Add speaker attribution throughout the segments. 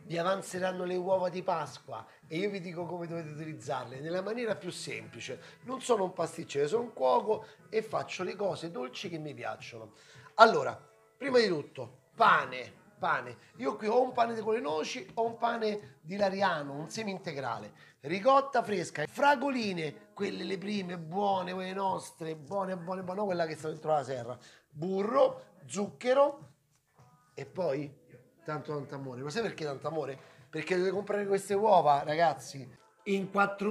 Speaker 1: vi avanzeranno le uova di Pasqua e io vi dico come dovete utilizzarle nella maniera più semplice. Non sono un pasticcere, sono un cuoco e faccio le cose dolci che mi piacciono. Allora, prima di tutto, pane. Io qui ho un pane con le noci, ho un pane di Lariano, un semi integrale, ricotta fresca, fragoline, quelle le prime, buone, quelle nostre, buone, non quella che sta dentro la serra, burro, zucchero e poi tanto amore. Lo sai perché tanto amore? Perché dovete comprare queste uova, ragazzi, in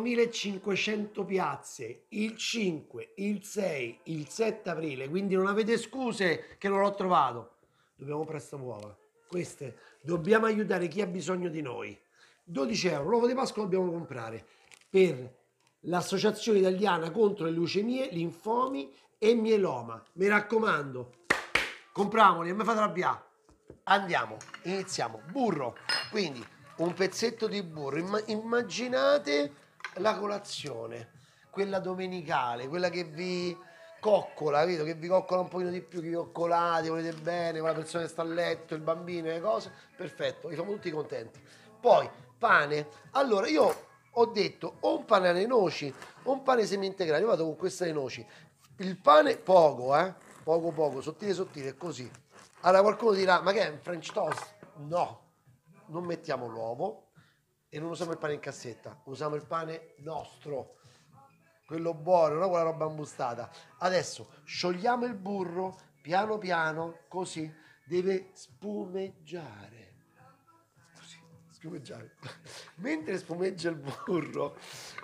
Speaker 1: 4500 piazze, il 5, il 6, il 7 aprile, quindi non avete scuse che non l'ho trovato. Dobbiamo comprare queste uova. Queste dobbiamo aiutare chi ha bisogno di noi. 12 euro, l'uovo di Pasqua lo dobbiamo comprare per l'Associazione Italiana contro le leucemie, linfomi e mieloma. Mi raccomando, compriamoli e mi fate arrabbiare. Andiamo, iniziamo. Burro, quindi un pezzetto di burro. Immaginate la colazione, quella domenicale, quella che vi coccola, vedo che vi coccola un pochino di più, che vi coccolate, volete bene, con la persona che sta a letto, il bambino, le cose, perfetto, vi facciamo tutti contenti. Poi, pane, allora io ho detto o un pane alle noci o un pane semi-integrale, io vado con queste alle noci. Il pane poco, poco, sottile, così. Allora qualcuno dirà, ma che è un French toast? No, non mettiamo l'uovo e non usiamo il pane in cassetta, usiamo il pane nostro, quello buono, non quella roba imbustata. Adesso sciogliamo il burro piano piano, così, deve spumeggiare. Così, spumeggiare. Mentre spumeggia il burro,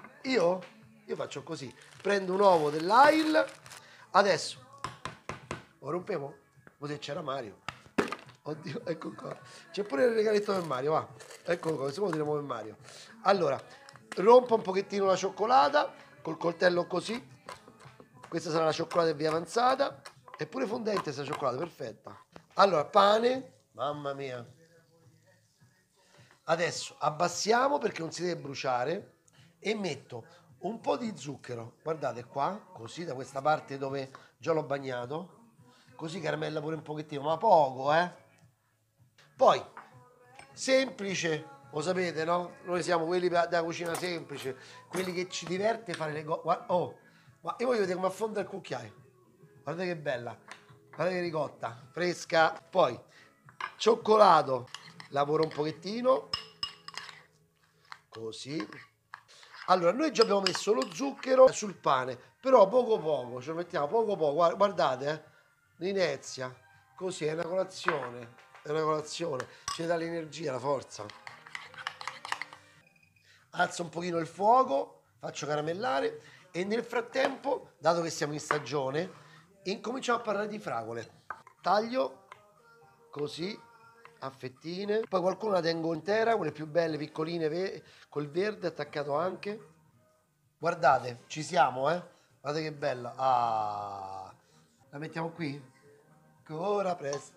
Speaker 1: io faccio così, prendo un uovo dell'Ail, adesso, lo rompiamo? Così c'era Mario. Oddio, ecco qua. C'è pure il regaletto per Mario, va. Ecco qua, se vuoi tiriamo per Mario. Allora, rompo un pochettino la cioccolata col coltello così. Questa sarà la cioccolata via avanzata. È pure fondente questa cioccolata, perfetta. Allora, pane, mamma mia. Adesso abbassiamo perché non si deve bruciare e metto un po' di zucchero. Guardate qua, così da questa parte dove già l'ho bagnato. Così caramella pure un pochettino, ma poco, Poi, semplice, lo sapete, no? Noi siamo quelli della cucina semplice, quelli che ci diverte fare le cose. Oh, ma io voglio vedere come affonda il cucchiaio. Guardate che bella, guardate che ricotta, fresca. Poi, cioccolato, lavoro un pochettino, così. Allora, noi già abbiamo messo lo zucchero sul pane, però poco, ce lo mettiamo poco, guardate, l'inezia, così è una colazione. È una colazione, ci dà l'energia, la forza. Alzo un pochino il fuoco, faccio caramellare e nel frattempo, dato che siamo in stagione, incominciamo a parlare di fragole. Taglio così a fettine, poi qualcuno la tengo intera, quelle più belle, piccoline, col verde attaccato anche. Guardate, ci siamo, Guardate che bella. Ah, la mettiamo qui? Ancora presto.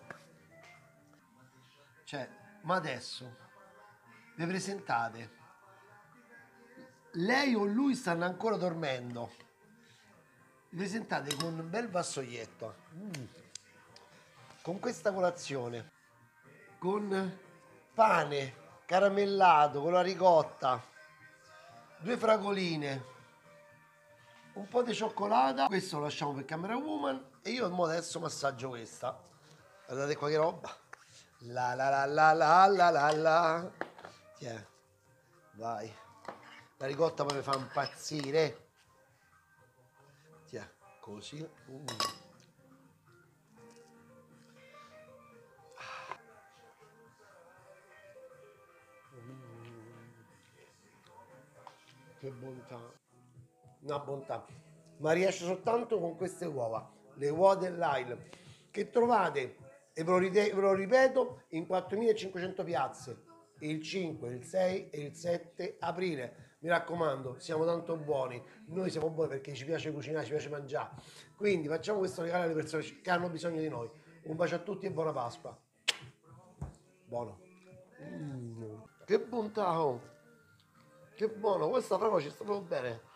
Speaker 1: Cioè, ma adesso vi presentate, lei o lui stanno ancora dormendo, vi presentate con un bel vassoietto, con questa colazione, con pane caramellato, con la ricotta, due fragoline, un po' di cioccolata, questo lo lasciamo per Camera Woman e io adesso massaggio questa. Guardate qua che roba. La la la la la la la la. Yeah. Vai. La ricotta poi mi fa impazzire. Yeah. Così. Che bontà. Una bontà. Ma riesce soltanto con queste uova. Le uova dell'Ail. Che trovate, e ve lo ripeto, in 4500 piazze. Il 5, il 6 e il 7 aprile. Mi raccomando, siamo tanto buoni. Noi siamo buoni perché ci piace cucinare, ci piace mangiare. Quindi facciamo questo regalo alle persone che hanno bisogno di noi. Un bacio a tutti e buona Pasqua. Buono. Che bontà, oh. Che buono, questa proprio ci sta proprio bene.